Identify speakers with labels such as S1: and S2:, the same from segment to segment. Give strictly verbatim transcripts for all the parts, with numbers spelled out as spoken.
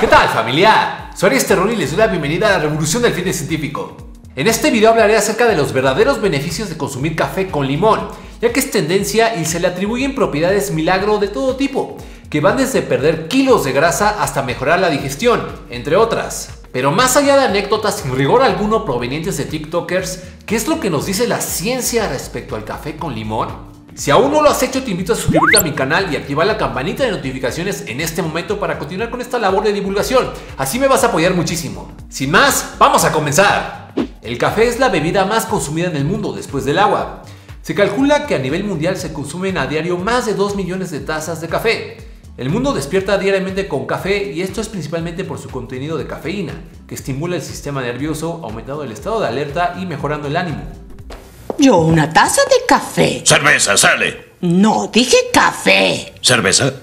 S1: ¿Qué tal, familia? Soy Aries Terrón y les doy la bienvenida a la revolución del fitness científico. En este video hablaré acerca de los verdaderos beneficios de consumir café con limón, ya que es tendencia y se le atribuyen propiedades milagro de todo tipo, que van desde perder kilos de grasa hasta mejorar la digestión, entre otras. Pero más allá de anécdotas sin rigor alguno provenientes de TikTokers, ¿qué es lo que nos dice la ciencia respecto al café con limón? Si aún no lo has hecho, te invito a suscribirte a mi canal y activar la campanita de notificaciones en este momento para continuar con esta labor de divulgación. Así me vas a apoyar muchísimo. Sin más, ¡vamos a comenzar! El café es la bebida más consumida en el mundo después del agua. Se calcula que a nivel mundial se consumen a diario más de dos millones de tazas de café. El mundo despierta diariamente con café y esto es principalmente por su contenido de cafeína, que estimula el sistema nervioso, aumentando el estado de alerta y mejorando el ánimo.
S2: Yo una taza de café.
S3: Cerveza, sale.
S2: No, dije café.
S3: Cerveza.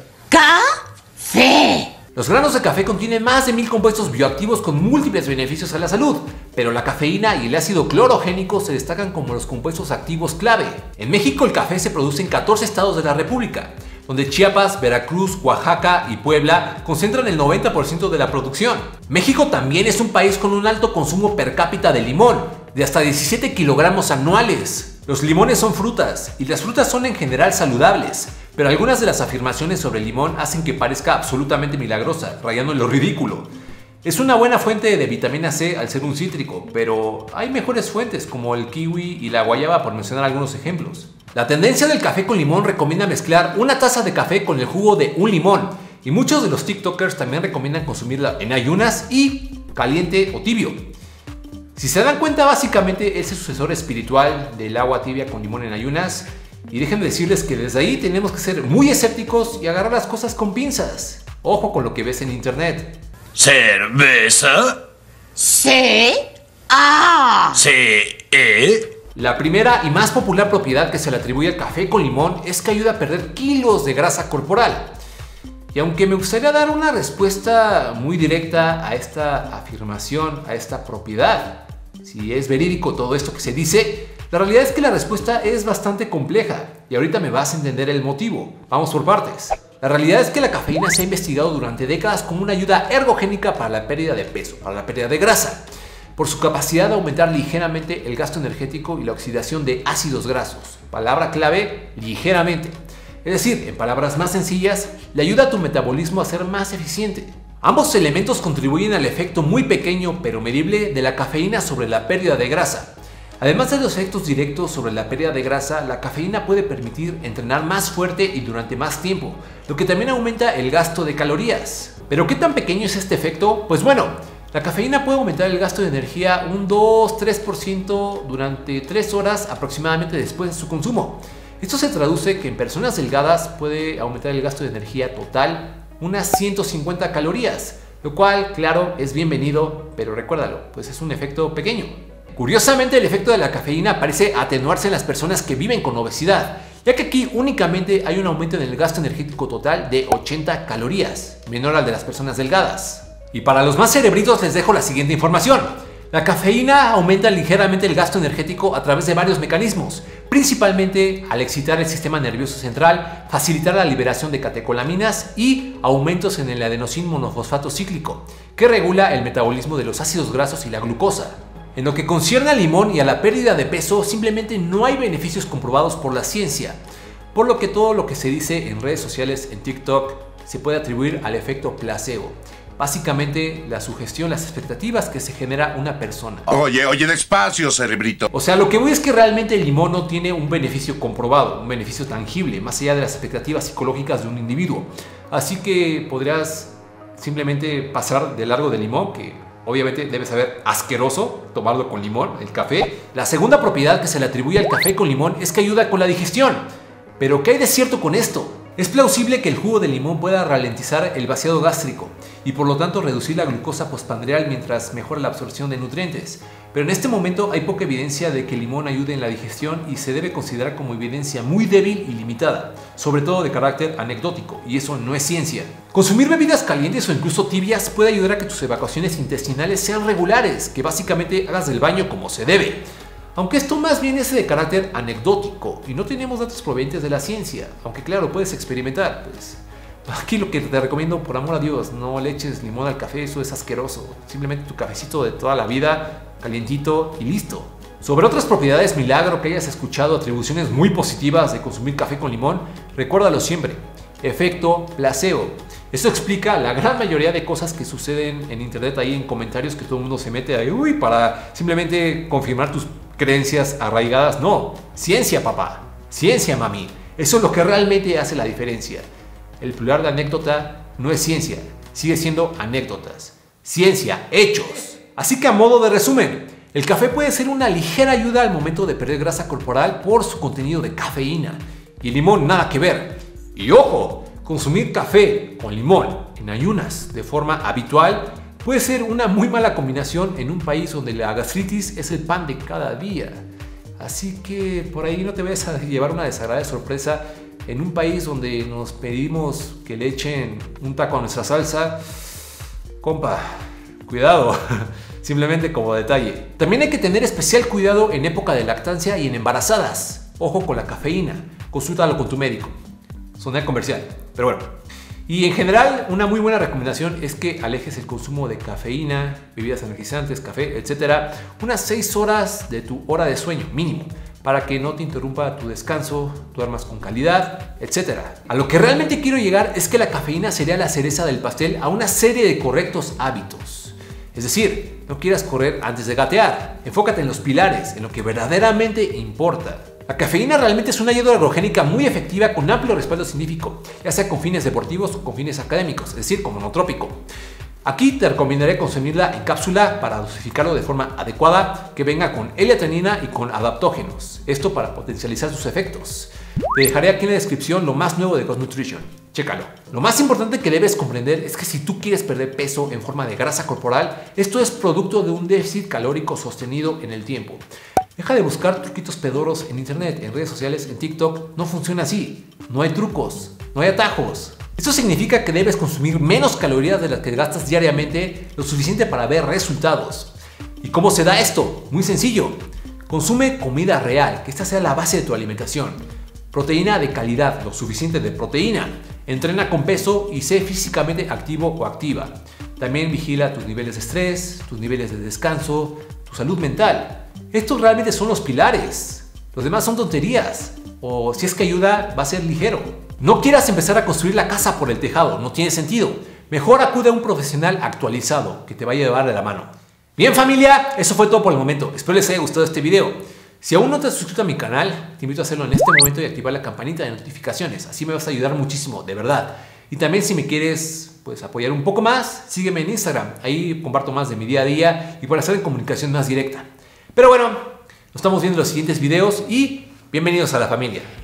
S2: Café.
S1: Los granos de café contienen más de mil compuestos bioactivos con múltiples beneficios a la salud, pero la cafeína y el ácido clorogénico se destacan como los compuestos activos clave. En México el café se produce en catorce estados de la República, donde Chiapas, Veracruz, Oaxaca y Puebla concentran el noventa por ciento de la producción. México también es un país con un alto consumo per cápita de limón, de hasta diecisiete kilogramos anuales. Los limones son frutas, y las frutas son en general saludables, pero algunas de las afirmaciones sobre el limón hacen que parezca absolutamente milagrosa, rayando en lo ridículo. Es una buena fuente de vitamina C al ser un cítrico, pero hay mejores fuentes como el kiwi y la guayaba, por mencionar algunos ejemplos. La tendencia del café con limón recomienda mezclar una taza de café con el jugo de un limón, y muchos de los TikTokers también recomiendan consumirla en ayunas y caliente o tibio. Si se dan cuenta, básicamente es el sucesor espiritual del agua tibia con limón en ayunas, y déjenme decirles que desde ahí tenemos que ser muy escépticos y agarrar las cosas con pinzas. Ojo con lo que ves en internet.
S3: Cerveza.
S2: C. A.
S3: C. E.
S1: La primera y más popular propiedad que se le atribuye al café con limón es que ayuda a perder kilos de grasa corporal. Y aunque me gustaría dar una respuesta muy directa a esta afirmación, a esta propiedad, si es verídico todo esto que se dice, la realidad es que la respuesta es bastante compleja y ahorita me vas a entender el motivo. Vamos por partes. La realidad es que la cafeína se ha investigado durante décadas como una ayuda ergogénica para la pérdida de peso, para la pérdida de grasa, por su capacidad de aumentar ligeramente el gasto energético y la oxidación de ácidos grasos. Palabra clave, ligeramente. Es decir, en palabras más sencillas, le ayuda a tu metabolismo a ser más eficiente. Ambos elementos contribuyen al efecto muy pequeño pero medible de la cafeína sobre la pérdida de grasa. Además de los efectos directos sobre la pérdida de grasa, la cafeína puede permitir entrenar más fuerte y durante más tiempo, lo que también aumenta el gasto de calorías. ¿Pero qué tan pequeño es este efecto? Pues bueno, la cafeína puede aumentar el gasto de energía un dos a tres por ciento durante tres horas aproximadamente después de su consumo. Esto se traduce que en personas delgadas puede aumentar el gasto de energía total unas ciento cincuenta calorías, lo cual, claro, es bienvenido, pero recuérdalo, pues es un efecto pequeño. Curiosamente, el efecto de la cafeína parece atenuarse en las personas que viven con obesidad, ya que aquí únicamente hay un aumento en el gasto energético total de ochenta calorías, menor al de las personas delgadas. Y para los más cerebritos les dejo la siguiente información. La cafeína aumenta ligeramente el gasto energético a través de varios mecanismos, principalmente al excitar el sistema nervioso central, facilitar la liberación de catecolaminas y aumentos en el adenosín monofosfato cíclico, que regula el metabolismo de los ácidos grasos y la glucosa. En lo que concierne al limón y a la pérdida de peso, simplemente no hay beneficios comprobados por la ciencia, por lo que todo lo que se dice en redes sociales, en TikTok, se puede atribuir al efecto placebo. Básicamente, la sugestión, las expectativas que se genera una persona.
S3: Oye, oye, despacio, cerebrito.
S1: O sea, lo que voy es que realmente el limón no tiene un beneficio comprobado, un beneficio tangible, más allá de las expectativas psicológicas de un individuo. Así que podrías simplemente pasar de largo del limón, que obviamente debe saber asqueroso tomarlo con limón, el café. La segunda propiedad que se le atribuye al café con limón es que ayuda con la digestión. Pero ¿qué hay de cierto con esto? Es plausible que el jugo de limón pueda ralentizar el vaciado gástrico y por lo tanto reducir la glucosa postprandial mientras mejora la absorción de nutrientes. Pero en este momento hay poca evidencia de que el limón ayude en la digestión y se debe considerar como evidencia muy débil y limitada, sobre todo de carácter anecdótico, y eso no es ciencia. Consumir bebidas calientes o incluso tibias puede ayudar a que tus evacuaciones intestinales sean regulares, que básicamente hagas del baño como se debe. Aunque esto más bien es de carácter anecdótico y no tenemos datos provenientes de la ciencia, aunque claro, puedes experimentar, pues Aquí lo que te recomiendo, por amor a Dios, no le eches limón al café, eso es asqueroso. Simplemente tu cafecito de toda la vida, calientito y listo. Sobre otras propiedades milagro que hayas escuchado atribuciones muy positivas de consumir café con limón, recuérdalo siempre. Efecto placebo. Esto explica la gran mayoría de cosas que suceden en internet, ahí en comentarios que todo el mundo se mete ahí, uy, para simplemente confirmar tus creencias arraigadas. No, ciencia, papá, ciencia, mami. Eso es lo que realmente hace la diferencia. El plural de anécdota no es ciencia, sigue siendo anécdotas. Ciencia, hechos. Así que a modo de resumen, el café puede ser una ligera ayuda al momento de perder grasa corporal por su contenido de cafeína. Y el limón nada que ver. Y ojo, consumir café con limón en ayunas de forma habitual puede ser una muy mala combinación en un país donde la gastritis es el pan de cada día. Así que por ahí no te vayas a llevar una desagradable sorpresa en un país donde nos pedimos que le echen un taco a nuestra salsa. Compa, cuidado, simplemente como detalle. También hay que tener especial cuidado en época de lactancia y en embarazadas. Ojo con la cafeína, consúltalo con tu médico. Soné comercial, pero bueno. Y en general, una muy buena recomendación es que alejes el consumo de cafeína, bebidas energizantes, café, etcétera, unas seis horas de tu hora de sueño mínimo, para que no te interrumpa tu descanso, duermas con calidad, etcétera. A lo que realmente quiero llegar es que la cafeína sería la cereza del pastel a una serie de correctos hábitos. Es decir, no quieras correr antes de gatear. Enfócate en los pilares, en lo que verdaderamente importa. La cafeína realmente es una ayuda ergogénica muy efectiva con amplio respaldo científico, ya sea con fines deportivos o con fines académicos, es decir, como nootrópico. Aquí te recomendaré consumirla en cápsula para dosificarlo de forma adecuada, que venga con L-atenina y con adaptógenos. Esto para potencializar sus efectos. Te dejaré aquí en la descripción lo más nuevo de Ghost Nutrition. Chécalo. Lo más importante que debes comprender es que si tú quieres perder peso en forma de grasa corporal, esto es producto de un déficit calórico sostenido en el tiempo. Deja de buscar truquitos pedoros en internet, en redes sociales, en TikTok. No funciona así. No hay trucos, no hay atajos. Esto significa que debes consumir menos calorías de las que gastas diariamente, lo suficiente para ver resultados. ¿Y cómo se da esto? Muy sencillo. Consume comida real, que esta sea la base de tu alimentación. Proteína de calidad, lo suficiente de proteína. Entrena con peso y sé físicamente activo o activa. También vigila tus niveles de estrés, tus niveles de descanso, tu salud mental. Estos realmente son los pilares. Los demás son tonterías. O si es que ayuda, va a ser ligero. No quieras empezar a construir la casa por el tejado, no tiene sentido. Mejor acude a un profesional actualizado que te vaya a llevar de la mano. Bien, familia, eso fue todo por el momento. Espero les haya gustado este video. Si aún no te has suscrito a mi canal, te invito a hacerlo en este momento y activar la campanita de notificaciones. Así me vas a ayudar muchísimo, de verdad. Y también si me quieres pues, apoyar un poco más, sígueme en Instagram. Ahí comparto más de mi día a día y para estar en comunicación más directa. Pero bueno, nos estamos viendo en los siguientes videos y bienvenidos a la familia.